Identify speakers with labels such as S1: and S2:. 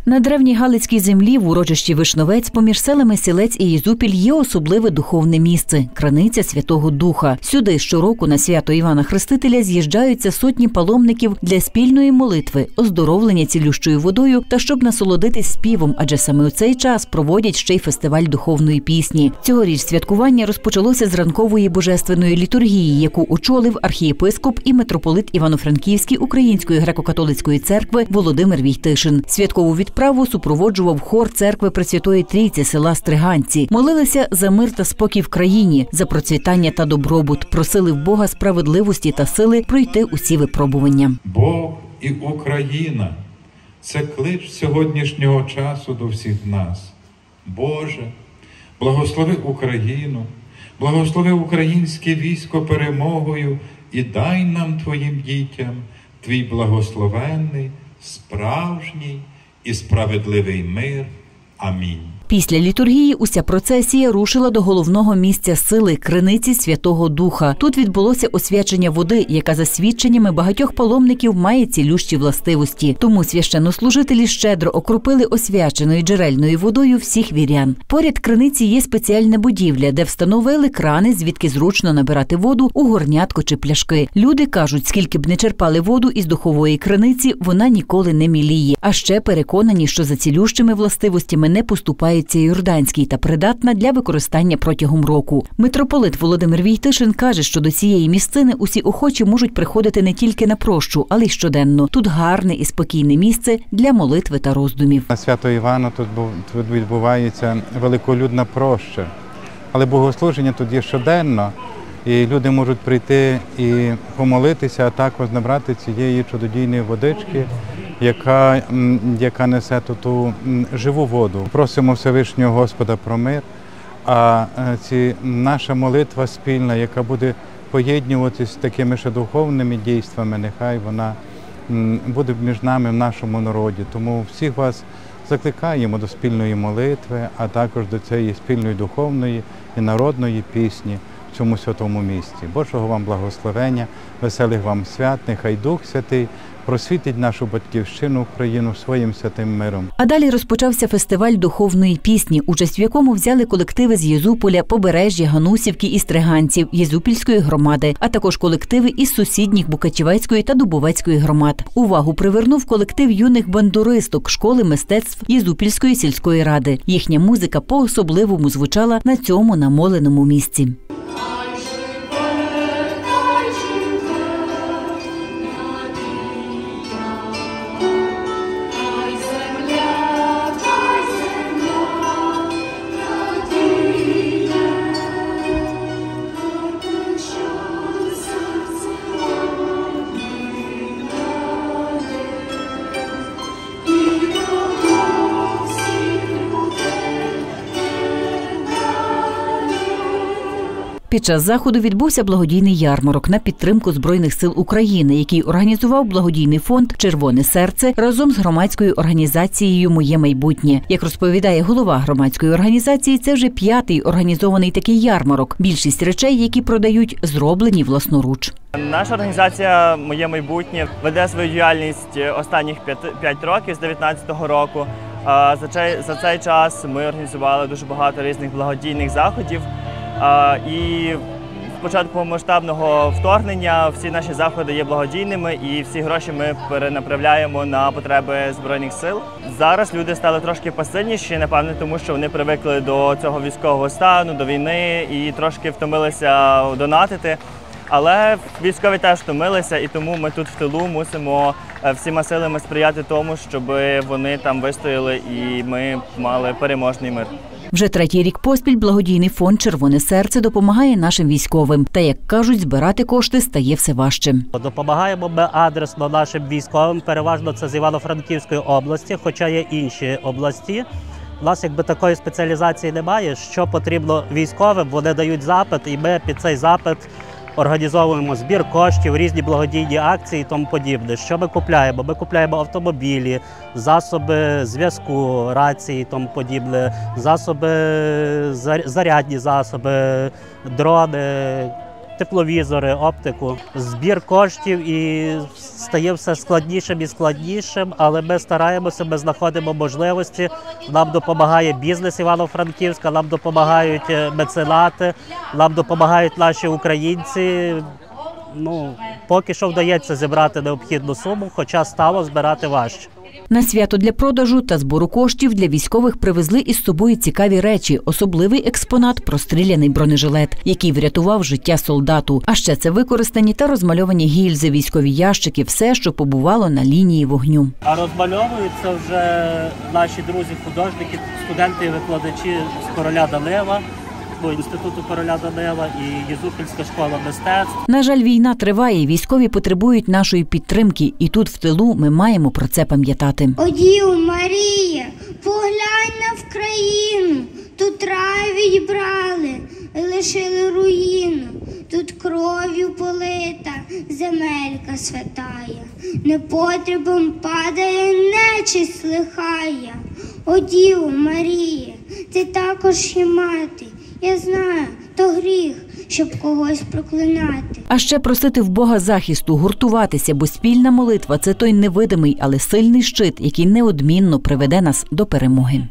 S1: На древній галицькій землі в урочищі Вишновець поміж селами Сілець і Єзупіль є особливе духовне місце – Криниця Святого Духа. Сюди щороку на свято Івана Хрестителя з'їжджаються сотні паломників для спільної молитви, оздоровлення цілющою водою та щоб насолодитись співом, адже саме у цей час проводять ще й фестиваль духовної пісні. Цьогоріч святкування розпочалося з ранкової божественної літургії, яку очолив архієпископ і митрополит Івано-Франківський Української греко-католицької церкви Володимир Війтишин. Святкову відправу супроводжував хор церкви Пресвятої Трійці села Стриганці. Молилися за мир та спокій в країні, за процвітання та добробут. Просили в Бога справедливості та сили пройти усі випробування.
S2: Бог і Україна – це клич сьогоднішнього часу до всіх нас. Боже, благослови Україну, благослови українське військо перемогою і дай нам, Твоїм дітям, Твій благословенний, справжній і справедливий мир. Амінь.
S1: Після літургії уся процесія рушила до головного місця сили – Криниці Святого Духа. Тут відбулося освячення води, яка за свідченнями багатьох паломників має цілющі властивості. Тому священнослужителі щедро окропили освяченою джерельною водою всіх вірян. Поряд криниці є спеціальна будівля, де встановили крани, звідки зручно набирати воду у горнятко чи пляшки. Люди кажуть, скільки б не черпали воду із духової криниці, вона ніколи не міліє. А ще переконані, що за цілющими властивостями не поступає Йорданський та придатна для використання протягом року. Митрополит Володимир Війтишин каже, що до цієї місцини усі охочі можуть приходити не тільки на прощу, але й щоденно. Тут гарне і спокійне місце для молитви та роздумів.
S3: На свято Івана тут відбувається великолюдна проща, але богослуження тут є щоденно, і люди можуть прийти і помолитися, а також набрати цієї чудодійної водички, яка несе ту живу воду. Просимо Всевишнього Господа про мир, а наша молитва спільна, яка буде поєднуватися з такими ще духовними дійствами, нехай вона буде між нами в нашому народі. Тому всіх вас закликаємо до спільної молитви, а також до цієї спільної духовної і народної пісні в цьому святому місці. Божого вам благословення, веселих вам свят, нехай Дух Святий просвітить нашу батьківщину, Україну своїм святим миром.
S1: А далі розпочався фестиваль духовної пісні, участь в якому взяли колективи з Єзуполя, Побережжя, Ганусівки і Стриганців, Єзупільської громади, а також колективи із сусідніх Букачівецької та Дубовецької громад. Увагу привернув колектив юних бандуристок школи мистецтв Єзупільської сільської ради. Їхня музика по-особливому звучала на цьому намоленому місці. Під час заходу відбувся благодійний ярмарок на підтримку Збройних сил України, який організував благодійний фонд «Червоне серце» разом з громадською організацією «Моє майбутнє». Як розповідає голова громадської організації, це вже 5-й організований такий ярмарок. Більшість речей, які продають, зроблені власноруч.
S4: Наша організація «Моє майбутнє» веде свою діяльність останніх 5 років, з 2019 року. За цей час ми організували дуже багато різних благодійних заходів. І з початку масштабного вторгнення всі наші заходи є благодійними і всі гроші ми перенаправляємо на потреби Збройних сил. Зараз люди стали трошки посильніші, напевно, тому що вони привикли до цього військового стану, до війни і трошки втомилися донатити. Але військові теж втомилися, і тому ми тут в тилу мусимо всіма силами сприяти тому, щоб вони там вистояли і ми мали переможний мир.
S1: Вже 3-й рік поспіль благодійний фонд «Червоне серце» допомагає нашим військовим. Та, як кажуть, збирати кошти стає все важче.
S5: Допомагаємо ми адресно нашим військовим, переважно це з Івано-Франківської області, хоча є інші області. У нас якби такої спеціалізації немає, що потрібно військовим, вони дають запит, і ми під цей запит організовуємо збір коштів, різні благодійні акції і тому подібне. Що ми купляємо? Ми купляємо автомобілі, засоби зв'язку, рації і тому подібне, засоби, зарядні засоби, дрони, тепловізори, оптику. Збір коштів і стає все складнішим і складнішим, але ми стараємося, ми знаходимо можливості. Нам допомагає бізнес Івано-Франківська, нам допомагають меценати, нам допомагають наші українці. Поки що вдається зібрати необхідну суму, хоча стало збирати важче.
S1: На свято для продажу та збору коштів для військових привезли із собою цікаві речі. Особливий експонат – простріляний бронежилет, який врятував життя солдату. А ще це використані та розмальовані гільзи, військові ящики – все, що побувало на лінії вогню.
S5: А розмальовуються вже наші друзі-художники, студенти і викладачі з Короля Данила, Інституту Короля Данила і Єзупільська школа мистецтв.
S1: На жаль, війна триває, військові потребують нашої підтримки. І тут в тилу ми маємо про це пам'ятати.
S6: О, Діво Марія, поглянь на Вкраїну, тут рай відібрали, лишили руїну. Тут кров'ю полита земелька святая, непотребом падає нечисть лихая. О, Діво Марія, ти також є мати. Я знаю, то гріх, щоб когось проклинати.
S1: А ще просити в Бога захисту, гуртуватися, бо спільна молитва – це той невидимий, але сильний щит, який неодмінно приведе нас до перемоги.